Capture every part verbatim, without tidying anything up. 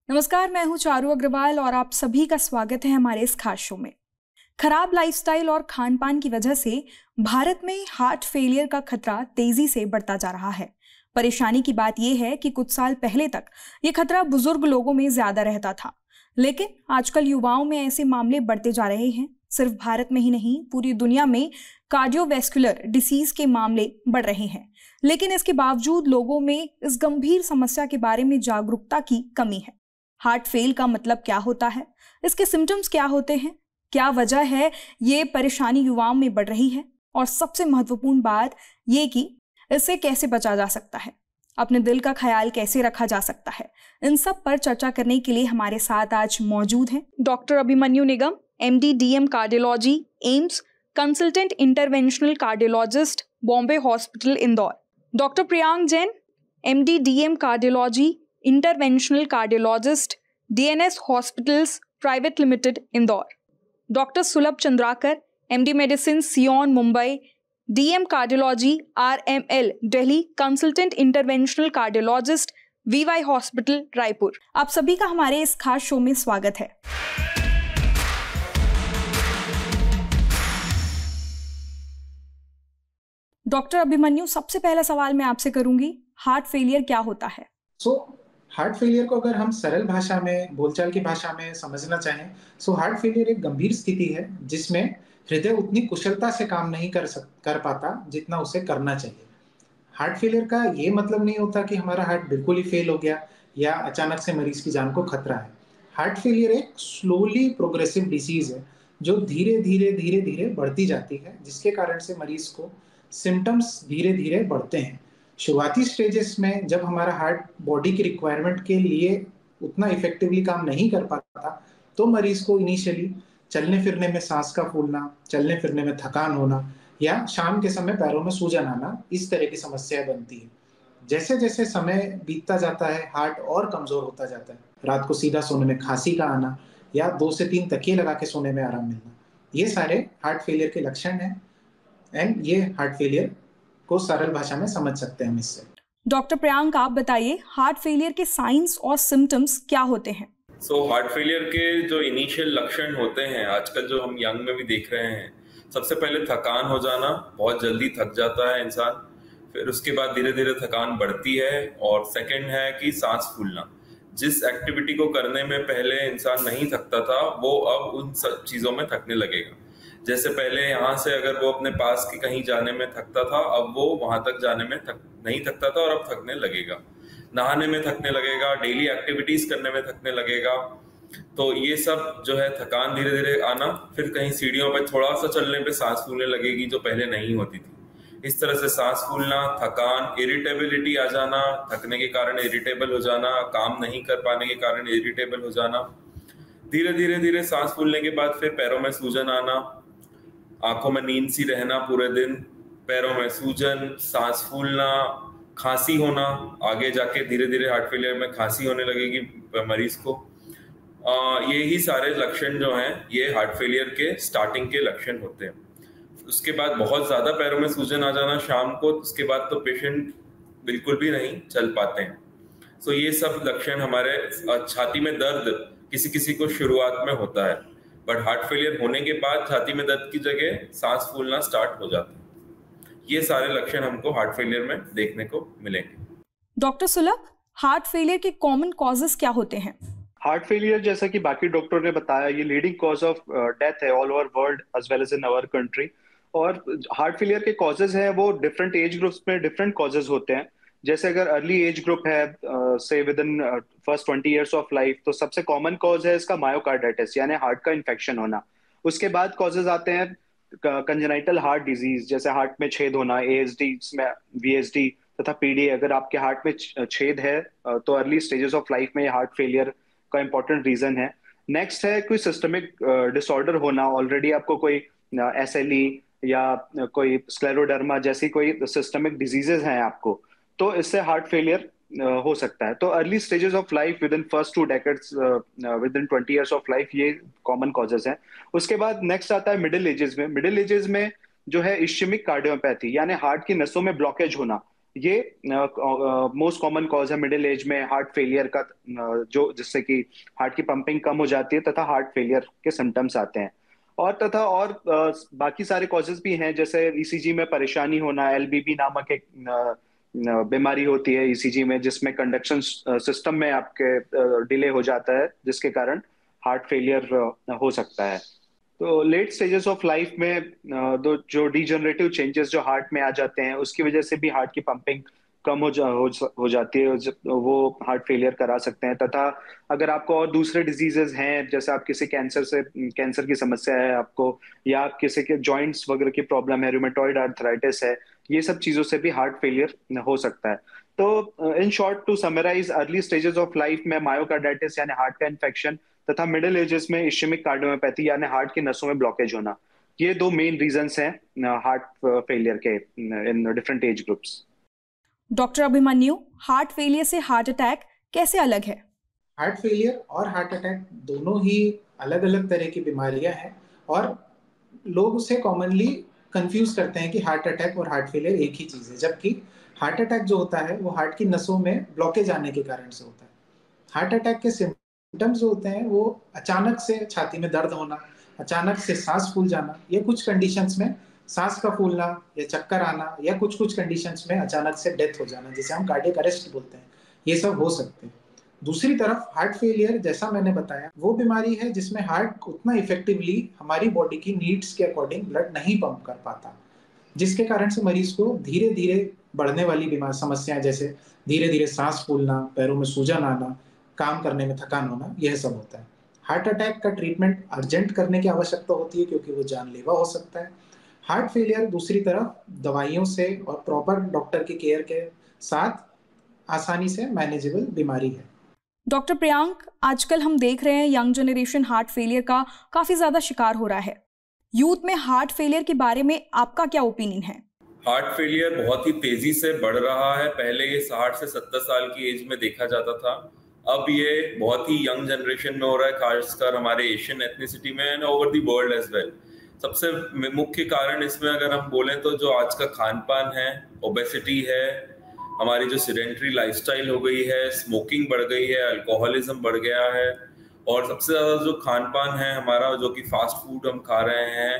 नमस्कार, मैं हूं चारू अग्रवाल और आप सभी का स्वागत है हमारे इस खास शो में। खराब लाइफस्टाइल और खान पान की वजह से भारत में हार्ट फेलियर का खतरा तेजी से बढ़ता जा रहा है। परेशानी की बात यह है कि कुछ साल पहले तक ये खतरा बुजुर्ग लोगों में ज्यादा रहता था, लेकिन आजकल युवाओं में ऐसे मामले बढ़ते जा रहे हैं। सिर्फ भारत में ही नहीं, पूरी दुनिया में कार्डियोवैस्कुलर डिसीज के मामले बढ़ रहे हैं, लेकिन इसके बावजूद लोगों में इस गंभीर समस्या के बारे में जागरूकता की कमी है। हार्ट फेल का मतलब क्या होता है, इसके सिम्टम्स क्या होते हैं, क्या वजह है ये परेशानी युवाओं में बढ़ रही है, और सबसे महत्वपूर्ण बात ये कि इससे कैसे बचा जा सकता है, अपने दिल का ख्याल कैसे रखा जा सकता है। इन सब पर चर्चा करने के लिए हमारे साथ आज मौजूद हैं doctor Abhimanyu Nigam, M D D M cardiology, AIIMS, consultant interventional cardiologist, Bombay hospital Indore, doctor Priyank Jain, M D D M cardiology, interventional cardiologist, D N S hospitals private limited Indore, doctor Sulabh Chandrakar, M D medicine Sion Mumbai, D M cardiology R M L Delhi, consultant interventional cardiologist, V Y hospital Raipur. आप सभी का हमारे इस खास show में स्वागत है। Doctor Abhimanyu, सबसे पहला सवाल मैं आपसे करूंगी, हार्ट फेलियर क्या होता है? सो so, हार्ट फेलियर को अगर हम सरल भाषा में, बोलचाल की भाषा में समझना चाहें, सो हार्ट फेलियर एक गंभीर स्थिति है जिसमें हृदय उतनी कुशलता से काम नहीं कर सक कर पाता जितना उसे करना चाहिए। हार्ट फेलियर का ये मतलब नहीं होता कि हमारा हार्ट बिल्कुल ही फेल हो गया या अचानक से मरीज की जान को खतरा है। हार्ट फेलियर एक स्लोली प्रोग्रेसिव डिसीज है जो धीरे धीरे धीरे धीरे बढ़ती जाती है, जिसके कारण से मरीज को सिम्टम्स धीरे धीरे बढ़ते हैं। शुरुआती स्टेजेस में जब हमारा हार्ट बॉडी की रिक्वायरमेंट के लिए उतना इफेक्टिवली काम नहीं कर पाता, तो मरीज को इनिशियली चलने फिरने में सांस का फूलना, चलने फिरने में थकान होना या शाम के समय पैरों में सूजन आना, इस तरह की समस्याएं बनती है। जैसे जैसे समय बीतता जाता है, हार्ट और कमजोर होता जाता है। रात को सीधा सोने में खांसी का आना या दो से तीन तकिए लगा के सोने में आराम मिलना, ये सारे हार्ट फेलियर के लक्षण हैं। एंड ये हार्ट फेलियर को सरल भाषा में समझ सकते हैं हम इससे। डॉक्टर प्रियांक, आप बताइए, हार्ट फेलियर के साइंस और सिम्टम्स क्या होते हैं? सो so, हार्ट फेलियर के जो इनिशियल लक्षण होते हैं, आजकल जो हम यंग में भी देख रहे हैं, सबसे पहले थकान हो जाना, बहुत जल्दी थक जाता है इंसान। फिर उसके बाद धीरे धीरे थकान बढ़ती है। और सेकंड है कि सांस फूलना। जिस एक्टिविटी को करने में पहले इंसान नहीं थकता था, वो अब उन सब चीज़ों में थकने लगेगा। जैसे पहले यहाँ से अगर वो अपने पास के कहीं जाने में थकता था, अब वो वहां तक जाने में थक नहीं थकता था और अब थकने लगेगा। नहाने में थकने लगेगा, डेली एक्टिविटीज करने में थकने लगेगा। तो ये सब जो है थकान धीरे धीरे आना। फिर कहीं सीढ़ियों पे थोड़ा सा चलने पे सांस फूलने लगेगी, जो पहले नहीं होती थी। इस तरह से सांस फूलना, थकान, इरिटेबिलिटी आ जाना, थकने के कारण इरिटेबल हो जाना, काम नहीं कर पाने के कारण इरिटेबल हो जाना। धीरे धीरे धीरे सांस फूलने के बाद फिर पैरों में सूजन आना, आंखों में नींद सी रहना पूरे दिन, पैरों में सूजन, सांस फूलना, खांसी होना। आगे जाके धीरे धीरे हार्ट फेलियर में खांसी होने लगेगी मरीज को। यही सारे लक्षण जो हैं, ये हार्ट फेलियर के स्टार्टिंग के लक्षण होते हैं। उसके बाद बहुत ज़्यादा पैरों में सूजन आ जाना शाम को, उसके बाद तो पेशेंट बिल्कुल भी नहीं चल पाते हैं। सो ये सब लक्षण हमारे, छाती में दर्द किसी किसी को शुरुआत में होता है, बट हार्ट फेलियर होने के बाद छाती में दर्द की जगह सांस फूलना स्टार्ट हो जाता है। ये सारे लक्षण हमको हार्ट फेलियर में देखने को मिलेंगे। डॉक्टर सुलभ, हार्ट फेलियर के कॉमन कॉजेस क्या होते हैं? हार्ट फेलियर, जैसा कि बाकी डॉक्टरों ने बताया, ये लीडिंग कॉज ऑफ डेथ है all over world as well as in our country. और हार्ट फेलियर के कॉजेज हैं वो डिफरेंट एज ग्रुप्स में डिफरेंट कॉजेज होते हैं। जैसे अगर अर्ली एज ग्रुप है, say within first twenty years of life, तो सबसे कॉमन कॉज है इसका मायोकार्डाइटिस, यानी हार्ट का इन्फेक्शन होना। उसके बाद कॉजेज आते हैं कंजेनाइटल हार्ट डिजीज, जैसे हार्ट में छेद होना, A S D, V S D तथा पी डी। अगर आपके हार्ट में छेद है तो अर्ली स्टेजेस ऑफ लाइफ में हार्ट फेलियर का इंपॉर्टेंट रीजन है। नेक्स्ट है कोई सिस्टमिक डिसऑर्डर होना, ऑलरेडी आपको कोई एस एल ई या कोई स्क्लेरोडर्मा जैसी कोई सिस्टमिक डिजीजेज हैं आपको, तो इससे हार्ट फेलियर हो सकता है। तो early stages of life within first two decades, within twenty years of life, ये कॉमन कॉजेज हैं। उसके बाद नेक्स्ट आता है मिडिल एजेस में। मिडिल एजेस में जो है इश्केमिक कार्डियोपैथी, यानी हार्ट की नसों में ब्लॉकेज होना, ये मोस्ट कॉमन कॉज है मिडिल एज में हार्ट फेलियर का, uh, जो जिससे कि हार्ट की पंपिंग कम हो जाती है तथा हार्ट फेलियर के सिम्टम्स आते हैं। और तथा और uh, बाकी सारे कॉजेज भी हैं, जैसे ईसीजी में परेशानी होना, एलबीबी नामक एक uh, बीमारी होती है ईसीजी में, जिसमें कंडक्शन सिस्टम में आपके डिले uh, हो जाता है, जिसके कारण हार्ट फेलियर uh, हो सकता है। तो लेट स्टेजेस ऑफ लाइफ में दो जो डीजनरेटिव चेंजेस जो हार्ट में आ जाते हैं, उसकी वजह से भी हार्ट की पंपिंग कम हो जा हो, हो जाती है, वो हार्ट फेलियर करा सकते हैं। तथा अगर आपको और दूसरे डिजीजेस हैं, जैसे आप किसी कैंसर से कैंसर की समस्या है आपको, या आप किसी के जॉइंट्स वगैरह की प्रॉब्लम है, रूमेटॉइड आर्थराइटिस है, ये सब चीजों से भी हार्ट फेलियर हो सकता है। तो in short, to summarise, early stages of life में मायोकार्डाइटिस यानी हार्ट का इन्फेक्शन तथा मिडिल एजेस में इश्केमिक कार्डियोमायोपैथी यानी हार्ट की नसों में ब्लॉकेज होना, ये दो मेन रीजंस हैं हार्ट फेलियर के in different age groups. Doctor Abhimanyu, heart failure से हार्ट अटैक कैसे अलग है? हार्ट फेलियर और हार्ट अटैक दोनों ही अलग अलग तरह की बीमारियां हैं, और लोग उसे कॉमनली कंफ्यूज करते हैं कि हार्ट अटैक और हार्ट फेलियर एक ही चीज है, जबकि हार्ट अटैक जो होता है वो हार्ट की नसों में ब्लॉकेज आने के कारण से होता है। हार्ट अटैक के सिम्टम्स जो होते हैं वो अचानक से छाती में दर्द होना, अचानक से सांस फूल जाना, या कुछ कंडीशंस में सांस का फूलना या चक्कर आना, या कुछ कुछ कंडीशंस में अचानक से डेथ हो जाना, जिसे हम कार्डियक अरेस्ट बोलते हैं, ये सब हो सकते हैं। दूसरी तरफ हार्ट फेलियर, जैसा मैंने बताया, वो बीमारी है जिसमें हार्ट उतना इफेक्टिवली हमारी बॉडी की नीड्स के अकॉर्डिंग ब्लड नहीं पंप कर पाता, जिसके कारण से मरीज को धीरे धीरे बढ़ने वाली बीमार समस्याएं, जैसे धीरे धीरे सांस फूलना, पैरों में सूजन आना, काम करने में थकान होना, यह सब होता है। हार्ट अटैक का ट्रीटमेंट अर्जेंट करने की आवश्यकता होती है, क्योंकि वो जानलेवा हो सकता है। हार्ट फेलियर दूसरी तरफ दवाइयों से और प्रॉपर डॉक्टर की केयर के साथ आसानी से मैनेजेबल बीमारी है। डॉक्टर प्रियांक, आजकल हम देख रहे हैं यंग जनरेशन हार्ट फेलियर का काफी ज्यादा शिकार हो रहा है। यूथ में हार्ट फेलियर के बारे में आपका क्या ओपिनियन है? हार्ट फेलियर बहुत ही तेजी से बढ़ रहा है। पहले ये साठ से सत्तर साल की एज में देखा जाता था, अब ये बहुत ही यंग जनरेशन में हो रहा है, खासकर हमारे एशियन एथनिसिटी में and over the world as well. सबसे मुख्य कारण इसमें अगर हम बोलें तो जो आज का खान पान है, ओबेसिटी है, हमारी जो सीडेंटरी लाइफस्टाइल हो गई है, स्मोकिंग बढ़ गई है, अल्कोहलिज्म बढ़ गया है, और सबसे ज़्यादा जो खान पान है हमारा, जो कि फास्ट फूड हम खा रहे हैं,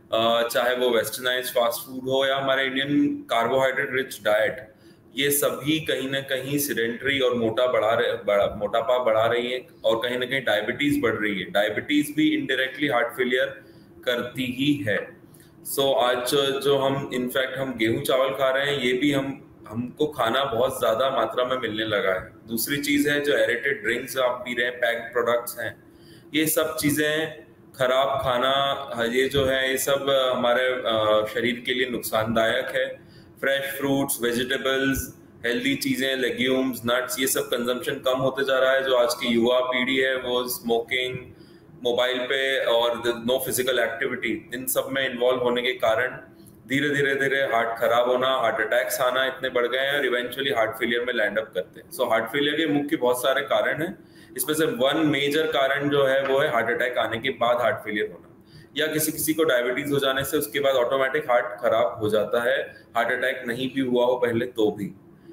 चाहे वो वेस्टर्नाइज फास्ट फूड हो या हमारे इंडियन कार्बोहाइड्रेट रिच डाइट, ये सभी कहीं ना कहीं सीडेंटरी और मोटा बढ़ा रहे बड़ा, मोटापा बढ़ा रही है, और कहीं ना कहीं डायबिटीज बढ़ रही है। डायबिटीज भी इनडायरेक्टली हार्ट फेलियर करती ही है। सो so, आज जो हम इनफैक्ट हम गेहूं चावल खा रहे हैं, ये भी हम हमको खाना बहुत ज्यादा मात्रा में मिलने लगा है। दूसरी चीज है जो एरेटेड ड्रिंक्स आप पी रहे हैं, पैक्ड प्रोडक्ट्स हैं, ये सब चीजें, खराब खाना, ये जो है ये सब हमारे शरीर के लिए नुकसानदायक है। फ्रेश फ्रूट्स, वेजिटेबल्स, हेल्दी चीजें, लेग्यूम्स, नट्स, ये सब कंजम्पशन कम होते जा रहा है। जो आज की युवा पीढ़ी है वो स्मोकिंग, मोबाइल पे और नो फिजिकल एक्टिविटी, इन सब में इन्वॉल्व होने के कारण धीरे धीरे धीरे हार्ट खराब होना, हार्ट अटैक्स आना इतने बढ़ गए हैं और इवेंचुअली हार्ट फेलियर में लैंड अप करते हैं। सो हार्ट फेलियर के मुख्य बहुत सारे कारण हैं, इसमें से वन मेजर कारण जो है वो है हार्ट अटैक आने के बाद हार्ट फेलियर होना, या किसी किसी को डायबिटीज हो जाने से उसके बाद ऑटोमेटिक हार्ट खराब हो जाता है, हार्ट अटैक नहीं भी हुआ हो पहले तो भी।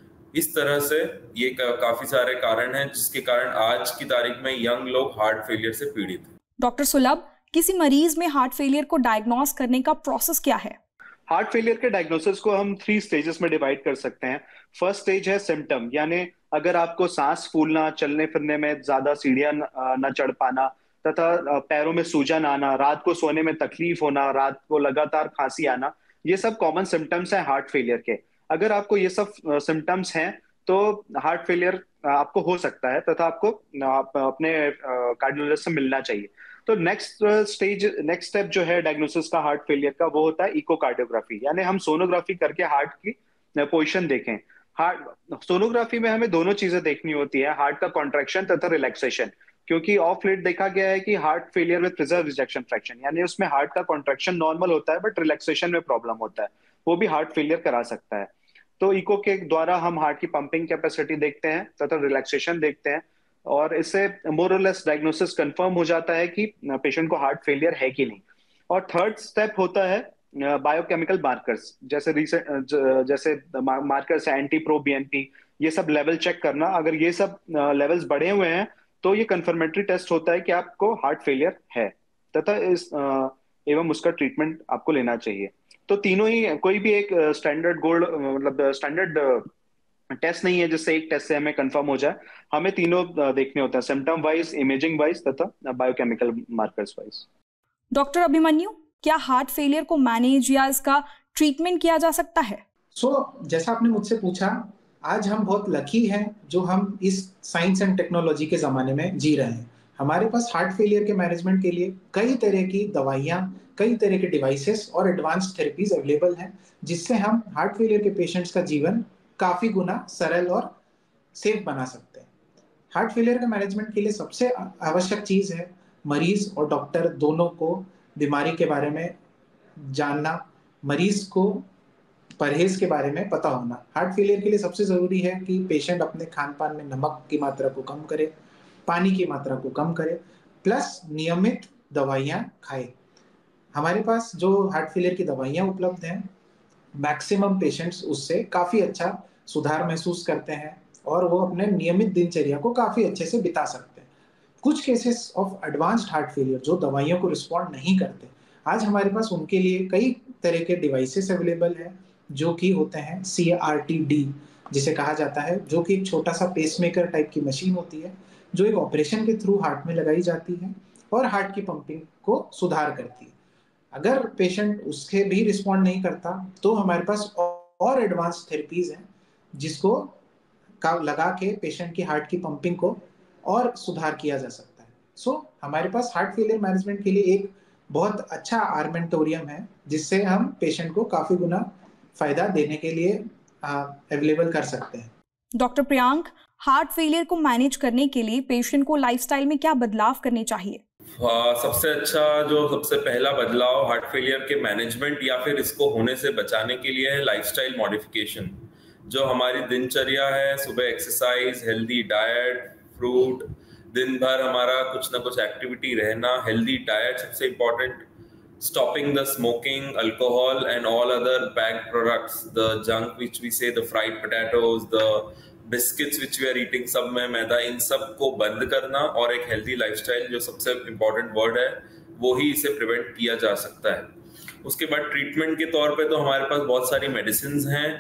इस तरह से ये का, काफी सारे कारण हैं जिसके कारण आज की तारीख में यंग लोग हार्ट फेलियर से पीड़ित हैं। डॉक्टर सुलभ, किसी मरीज में हार्ट फेलियर को डायग्नोस करने का प्रोसेस क्या है? हार्ट फेलियर के डायग्नोसिस को हम थ्री स्टेजेस में डिवाइड कर सकते हैं। फर्स्ट स्टेज है सिम्टम, यानी अगर आपको सांस फूलना, चलने फिरने में ज्यादा सीढ़ियां न चढ़ पाना तथा पैरों में सूजन आना, रात को सोने में तकलीफ होना, रात को लगातार खांसी आना, ये सब कॉमन सिम्टम्स हैं हार्ट फेलियर के। अगर आपको ये सब सिम्टम्स हैं तो हार्ट फेलियर आपको हो सकता है तथा आपको आप अपने कार्डियोलॉजिस्ट से मिलना चाहिए। तो नेक्स्ट स्टेज, नेक्स्ट स्टेप जो है डायग्नोसिस का हार्ट फेलियर का, वो होता है इकोकार्डियोग्राफी, यानी हम सोनोग्राफी करके हार्ट की पोजीशन देखें। हार्ट सोनोग्राफी में हमें दोनों चीजें देखनी होती है, हार्ट का कॉन्ट्रैक्शन तथा रिलैक्सेशन, क्योंकि ऑफ लेट देखा गया है कि heart failure with preserve rejection fraction, यानी उसमें हार्ट का कॉन्ट्रैक्शन नॉर्मल होता है बट रिलैक्सेशन में प्रॉब्लम होता है, वो भी हार्ट फेलियर करा सकता है। तो इको के द्वारा हम हार्ट की पंपिंग कैपेसिटी देखते हैं तथा रिलैक्सेशन देखते हैं, और इससे मोर और लेस डायग्नोसिस कंफर्म हो जाता है कि पेशेंट को हार्ट फेलियर है कि नहीं। और थर्ड स्टेप होता है बायोकेमिकल मार्कर्स, जैसे रिसेंट जैसे मार्कर्स है anti pro B N P, ये सब लेवल चेक करना। अगर ये सब लेवल्स बढ़े हुए हैं तो ये कंफर्मेटरी टेस्ट होता है कि आपको हार्ट फेलियर है, तथा इस अ, एवं उसका ट्रीटमेंट आपको लेना चाहिए। तो तीनों ही, कोई भी एक स्टैंडर्ड गोल्ड मतलब स्टैंडर्ड टेस्ट नहीं है जिससे एक टेस्ट से हमें कंफर्म हो जाए। हमें तीनों अ, देखने होते हैं, सिम्टम वाइज, इमेजिंग वाइज तथा biochemical markers wise. Doctor Abhimanyu, क्या हार्ट फेलियर को मैनेज या इसका ट्रीटमेंट किया जा सकता है? सो so, जैसा आपने मुझसे पूछा, आज हम बहुत लकी हैं जो हम इस साइंस एंड टेक्नोलॉजी के ज़माने में जी रहे हैं। हमारे पास हार्ट फेलियर के मैनेजमेंट के लिए कई तरह की दवाइयाँ, कई तरह के डिवाइसेस और एडवांस थेरेपीज अवेलेबल हैं, जिससे हम हार्ट फेलियर के पेशेंट्स का जीवन काफ़ी गुना सरल और सेफ बना सकते हैं। हार्ट फेलियर के मैनेजमेंट के लिए सबसे आवश्यक चीज़ है मरीज और डॉक्टर दोनों को बीमारी के बारे में जानना, मरीज को परहेज के बारे में पता होना। हार्ट फेलियर के लिए सबसे ज़रूरी है कि पेशेंट अपने खान पान में नमक की मात्रा को कम करे, पानी की मात्रा को कम करे, प्लस नियमित दवाइयाँ खाए। हमारे पास जो हार्ट फेलियर की दवाइयाँ उपलब्ध हैं, मैक्सिमम पेशेंट्स उससे काफ़ी अच्छा सुधार महसूस करते हैं और वो अपने नियमित दिनचर्या को काफ़ी अच्छे से बिता सकते हैं। कुछ cases of advanced heart failure जो दवाइयों को रिस्पॉन्ड नहीं करते, आज हमारे पास उनके लिए कई तरह के डिवाइसेस अवेलेबल हैं, जो कि होते हैं सी आर टी डी जिसे कहा जाता है, जो कि एक छोटा सा पेसमेकर टाइप की मशीन होती है, जो एक ऑपरेशन के थ्रू हार्ट में लगाई जाती है और हार्ट की पंपिंग को सुधार करती है। अगर पेशेंट उसके भी रिस्पॉन्ड नहीं करता तो हमारे पास और एडवांस थेरेपीज हैं जिसको का लगा के पेशेंट की हार्ट की पंपिंग को और सुधार किया जा सकता है। सो so, हमारे पास हार्ट फेलियर मैनेजमेंट के लिए एक बहुत अच्छा आर्मेंटोरियम है, जिससे हम पेशेंट को काफी गुना फायदा देने के लिए अवेलेबल कर सकते हैं। डॉक्टर प्रियांक, हार्ट फेलियर को मैनेज करने के लिए पेशेंट को लाइफस्टाइल में क्या बदलाव करने चाहिए? हाँ, सबसे अच्छा जो सबसे पहला बदलाव हार्ट फेलियर के मैनेजमेंट या फिर इसको होने से बचाने के लिए है लाइफस्टाइल मॉडिफिकेशन। जो हमारी दिनचर्या है, सुबह एक्सरसाइज, हेल्दी डाइट, फ्रूट, दिन भर हमारा कुछ ना कुछ एक्टिविटी रहना, हेल्दी डाइट सबसे important, stopping the smoking, alcohol and all other packed products, the junk which we say, the fried potatoes, the biscuits which we are eating, सब में मैदा, इन सब को बंद करना और एक हेल्दी लाइफस्टाइल जो सबसे इम्पोर्टेंट वर्ड है, वो ही इसे प्रिवेंट किया जा सकता है। उसके बाद ट्रीटमेंट के तौर पे तो हमारे पास बहुत सारी मेडिसिन हैं,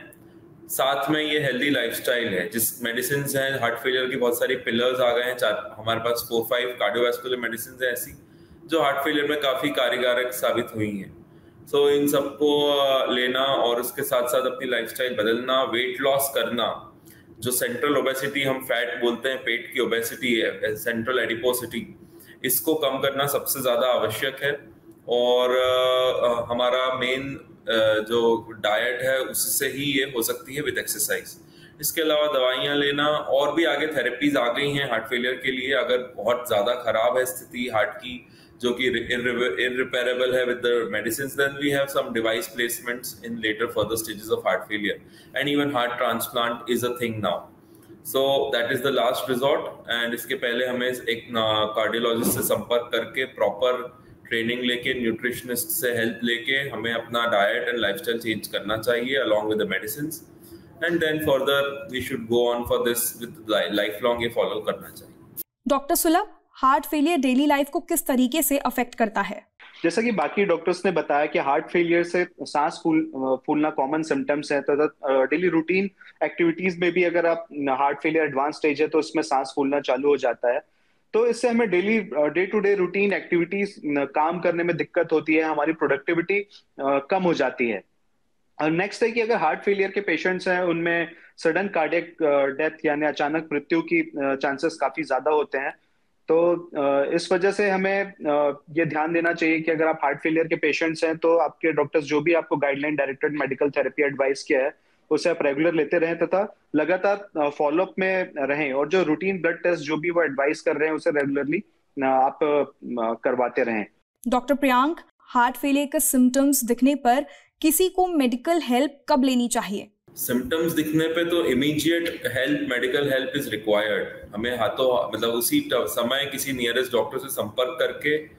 साथ में ये हेल्दी लाइफस्टाइल है। जिस मेडिसिन हैं, हार्ट फेलियर की बहुत सारी पिलर्स आ गए हैं, चार हमारे पास फोर फाइव कार्डियोवैस्कुलर मेडिसिन है ऐसी जो हार्ट फेलियर में काफ़ी कारगर साबित हुई हैं। सो so, इन सबको लेना और उसके साथ साथ अपनी लाइफस्टाइल बदलना, वेट लॉस करना, जो सेंट्रल ओबेसिटी हम फैट बोलते हैं, पेट की ओबेसिटी है, सेंट्रल एडिपोसिटी, इसको कम करना सबसे ज़्यादा आवश्यक है। और आ, हमारा मेन जो डाइट है उससे ही ये हो सकती है विद एक्सरसाइज। इसके अलावा दवाइयाँ लेना, और भी आगे थेरेपीज आ गई हैं हार्ट फेलियर के लिए। अगर बहुत ज़्यादा खराब है स्थिति हार्ट की, जो कि irreparable है with the medicines, then we have some device placements in later further stages of heart failure, and even heart transplant is a thing now. So that is the last resort, and इसके पहले हमें एक cardiologist से संपर्क करके proper training लेके, nutritionist से help लेके हमें अपना डाइट एंड लाइफस्टाइल चेंज करना चाहिए along with the medicines, and then further we should go on for this with lifelong ये follow करना चाहिए। Doctor Sulabh, heart failure daily life को किस तरीके से अफेक्ट करता है? जैसा कि बाकी डॉक्टर्स ने बताया कि हार्ट फेलियर से सांस फूल फूलना कॉमन सिम्टम्स है, तथा डेली रूटीन एक्टिविटीज में भी अगर आप हार्ट फेलियर एडवांस स्टेज है तो उसमें सांस फूलना चालू हो जाता है। तो इससे हमें daily day to day routine activities काम करने में दिक्कत होती है, हमारी प्रोडक्टिविटी कम हो जाती है। नेक्स्ट है कि अगर हार्ट फेलियर के पेशेंट्स हैं उनमें सडन कार्डियक डेथ यानी अचानक मृत्यु की चांसेस काफी ज्यादा होते हैं। तो इस वजह से हमें ये ध्यान देना चाहिए कि अगर आप हार्ट फेलियर के पेशेंट्स हैं तो आपके डॉक्टर्स जो भी आपको guideline directed medical therapy advice किया है उसे आप रेगुलर लेते रहें तथा लगातार फॉलोअप में रहें, और जो रूटीन ब्लड टेस्ट जो भी वो एडवाइस कर रहे हैं उसे रेगुलरली आप करवाते रहें। डॉक्टर प्रियांक, हार्ट फेलियर के सिम्टम्स दिखने पर किसी को मेडिकल हेल्प कब लेनी चाहिए? सिम्टम्स दिखने पे तो immediate help, medical help is required. हमें हाथों मतलब उसी समय किसी नियरेस्ट डॉक्टर से संपर्क करके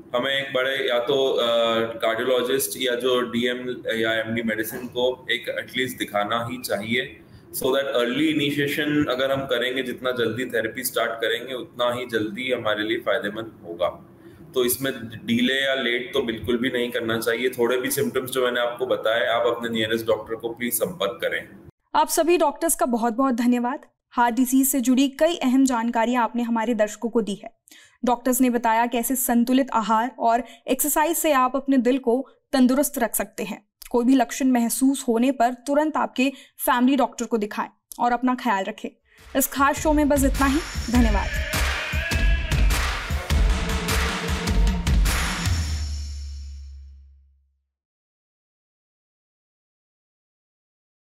हमें एक बड़े या तो कार्डियोलॉजिस्ट या जो डीएम या एमडी मेडिसिन को एक एटलीस्ट दिखाना ही चाहिए, सो दैट अर्ली इनिशिएशन अगर हम करेंगे, जितना जल्दी थेरेपी स्टार्ट करेंगे उतना ही जल्दी हमारे लिए फायदेमंद होगा। तो इसमें डिले या लेट तो बिल्कुल भी नहीं करना चाहिए। थोड़े भी सिम्टम्स जो मैंने आपको बताए, आप अपने नियरेस्ट डॉक्टर को प्लीज संपर्क करें। आप सभी डॉक्टर्स का बहुत बहुत धन्यवाद। हार्ट डिजीज से जुड़ी कई अहम जानकारियां आपने हमारे दर्शकों को दी है। डॉक्टर्स ने बताया कैसे संतुलित आहार और एक्सरसाइज से आप अपने दिल को तंदुरुस्त रख सकते हैं। कोई भी लक्षण महसूस होने पर तुरंत आपके फैमिली डॉक्टर को दिखाएं और अपना ख्याल रखें। इस खास शो में बस इतना ही। धन्यवाद।